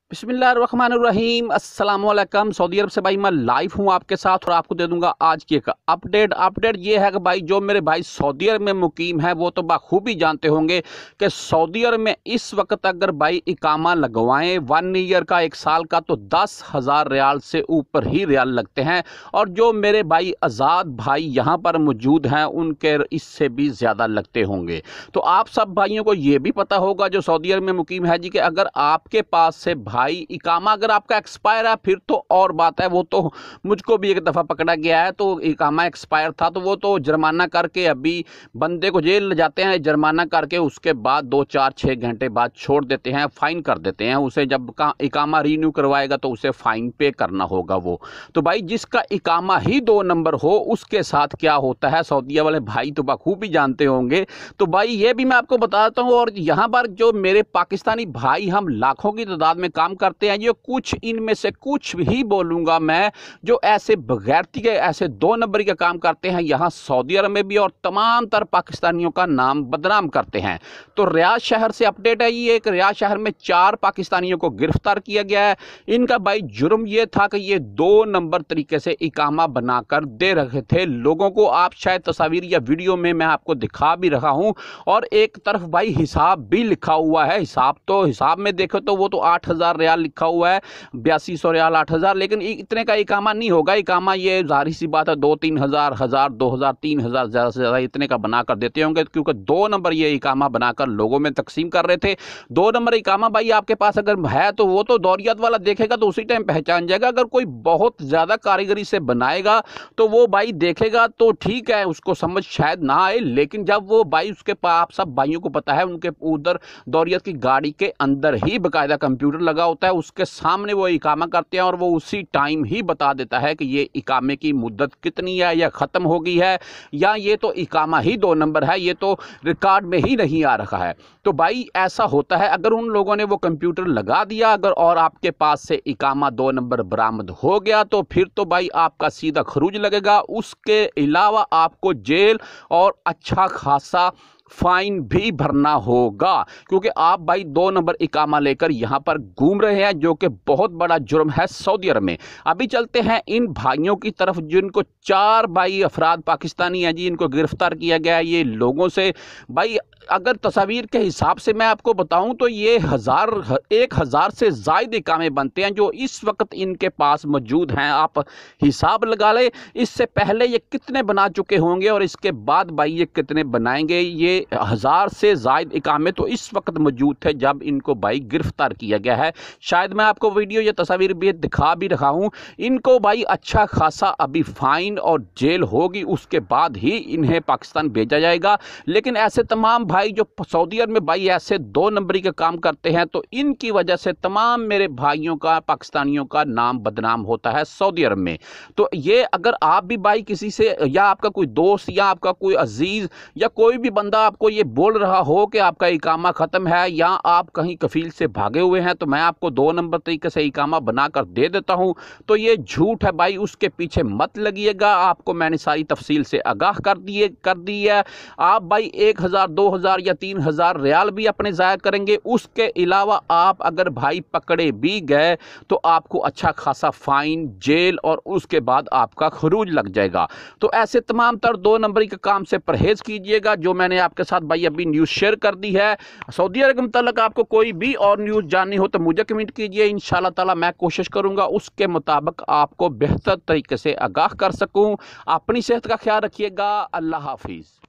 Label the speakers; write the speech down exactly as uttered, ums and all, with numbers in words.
Speaker 1: बिस्मिल्लाहिर्रहमानिर्रहीम अस्सलामुअलैकुम। सऊदी अरब से भाई मैं लाइव हूँ आपके साथ और आपको दे दूंगा आज की एक अपडेट। अपडेट ये है कि भाई जो मेरे भाई सऊदी अरब में मुकीम है वो तो बखूबी जानते होंगे कि सऊदी अरब में इस वक्त अगर भाई इकामा लगवाएं वन ईयर का, एक साल का, तो दस हज़ार रियाल से ऊपर ही रियाल लगते हैं। और जो मेरे भाई आज़ाद भाई यहाँ पर मौजूद हैं उनके इससे भी ज़्यादा लगते होंगे। तो आप सब भाइयों को ये भी पता होगा जो सऊदी अरब में मुकीम है जी कि अगर आपके पास से भाई इकामा अगर आपका एक्सपायर है फिर तो और बात है। वो तो मुझको भी एक दफ़ा पकड़ा गया है, तो इकामा एक्सपायर था तो वो तो जुर्माना करके अभी बंदे को जेल ले जाते हैं, जुर्माना करके उसके बाद दो चार छः घंटे बाद छोड़ देते हैं, फ़ाइन कर देते हैं उसे। जब इकामा रीन्यू करवाएगा तो उसे फ़ाइन पे करना होगा वो। तो भाई जिसका इकामा ही दो नंबर हो उसके साथ क्या होता है सऊदीया वाले भाई तो बखूबी जानते होंगे। तो भाई ये भी मैं आपको बताता हूँ। और यहाँ पर जो मेरे पाकिस्तानी भाई हम लाखों की तादाद में काम करते हैं, जो कुछ इनमें से कुछ ही बोलूंगा मैं जो ऐसे बगैरती के ऐसे दो नंबरी का काम करते हैं यहाँ सऊदी अरब में भी और तमाम तर पाकिस्तानियों का नाम बदनाम करते हैं। तो रियाद शहर से अपडेट है। ये एक रियाद शहर में चार पाकिस्तानियों को गिरफ्तार किया गया है। इनका भाई जुर्म ये था कि ये दो नंबर तरीके से इकामा बनाकर दे रहे थे लोगों को। आप शायद तस्वीर या वीडियो में मैं आपको दिखा भी रहा हूं। और एक तरफ भाई हिसाब भी लिखा हुआ है। हिसाब तो हिसाब में देखो तो वो तो आठ हजार रियाल लिखा हुआ है, बयासी सौ रियाल, आठ हजार, लेकिन इतने का इकामा नहीं होगा। इकामा ये जाहिर सी बात है दो तीन हजार हजार दो हजार तीन हजार ज़्यादा से ज़्यादा इतने का बना कर देते होंगे, क्योंकि दो नंबर ये इकामा बनाकर लोगों में तकसीम कर रहे थे। दो नंबर इकामा भाई आपके पास अगर है तो वो तो दौरियत वाला देखेगा तो उसी टाइम पहचान जाएगा। अगर कोई बहुत ज़्यादा कारीगरी से बनाएगा तो वो भाई देखेगा तो ठीक है, उसको समझ शायद ना आए, लेकिन जब वो भाई उसके पास, आप सब भाइयों को पता है, उनके उधर दौरियत की गाड़ी के अंदर ही बाकायदा कंप्यूटर लगा होता है, उसके सामने वो इकामा करते हैं और वो उसी टाइम ही बता देता है कि ये इकामे की मुद्दत कितनी है या ख़त्म हो गई है, या ये तो इकामा ही दो नंबर है, ये तो रिकॉर्ड में ही नहीं आ रखा है। तो भाई ऐसा होता है। अगर उन लोगों ने वो कंप्यूटर लगा दिया अगर और आपके पास से इकामा दो नंबर बरामद हो गया तो फिर तो भाई आपका सीधा खरूज लगेगा। उसके अलावा आपको जेल और अच्छा खासा फाइन भी भरना होगा, क्योंकि आप भाई दो नंबर इकामा लेकर यहां पर घूम रहे हैं, जो कि बहुत बड़ा जुर्म है सऊदी अरब में। अभी चलते हैं इन भाइयों की तरफ जिनको चार भाई अफराद पाकिस्तानी हैं जी, इनको गिरफ्तार किया गया है। ये लोगों से भाई अगर तस्वीर के हिसाब से मैं आपको बताऊं तो ये हजार एक हज़ार से ज़ायद इकामे बनते हैं जो इस वक्त इनके पास मौजूद हैं। आप हिसाब लगा लें इससे पहले ये कितने बना चुके होंगे और इसके बाद भाई ये कितने बनाएंगे। ये हज़ार से ज़ायद इकामे तो इस वक्त मौजूद थे जब इनको भाई गिरफ्तार किया गया है। शायद मैं आपको वीडियो या तस्वीर भी दिखा भी रहा हूँ। इनको भाई अच्छा खासा अभी फाइन और जेल होगी, उसके बाद ही इन्हें पाकिस्तान भेजा जाएगा। लेकिन ऐसे तमाम भाई जो सऊदी अरब में भाई ऐसे दो नंबरी का काम करते हैं तो इनकी वजह से तमाम मेरे भाइयों का, पाकिस्तानियों का नाम बदनाम होता है सऊदी अरब में। तो ये अगर आप भी भाई किसी से, या आपका कोई दोस्त या आपका कोई अजीज या कोई भी बंदा आपको ये बोल रहा हो कि आपका इकामा ख़त्म है या आप कहीं कफील से भागे हुए हैं तो मैं आपको दो नंबर तरीके से इकामा बनाकर दे देता हूं, तो ये झूठ है भाई, उसके पीछे मत लगिएगा। आपको मैंने सारी तफसील से आगाह कर दिए कर दी है। आप भाई एक हज़ार दो हज़ार या तीन हज़ार रियाल भी अपने ज़ाया करेंगे। उसके अलावा आप अगर भाई पकड़े भी गए तो आपको अच्छा खासा फाइन, जेल और उसके बाद आपका खरूज लग जाएगा। तो ऐसे तमाम तर दो नंबरी के काम से परहेज कीजिएगा जो मैंने आपके साथ भाई अभी न्यूज़ शेयर कर दी है। सऊदी अरब के मुताल्लिक आपको कोई भी और न्यूज़ जाननी हो तो मुझे कमेंट कीजिए। इंशाल्लाह ताला मैं कोशिश करूंगा उसके मुताबिक आपको बेहतर तरीके से आगाह कर सकूं। अपनी सेहत का ख्याल रखिएगा। अल्लाह हाफिज़।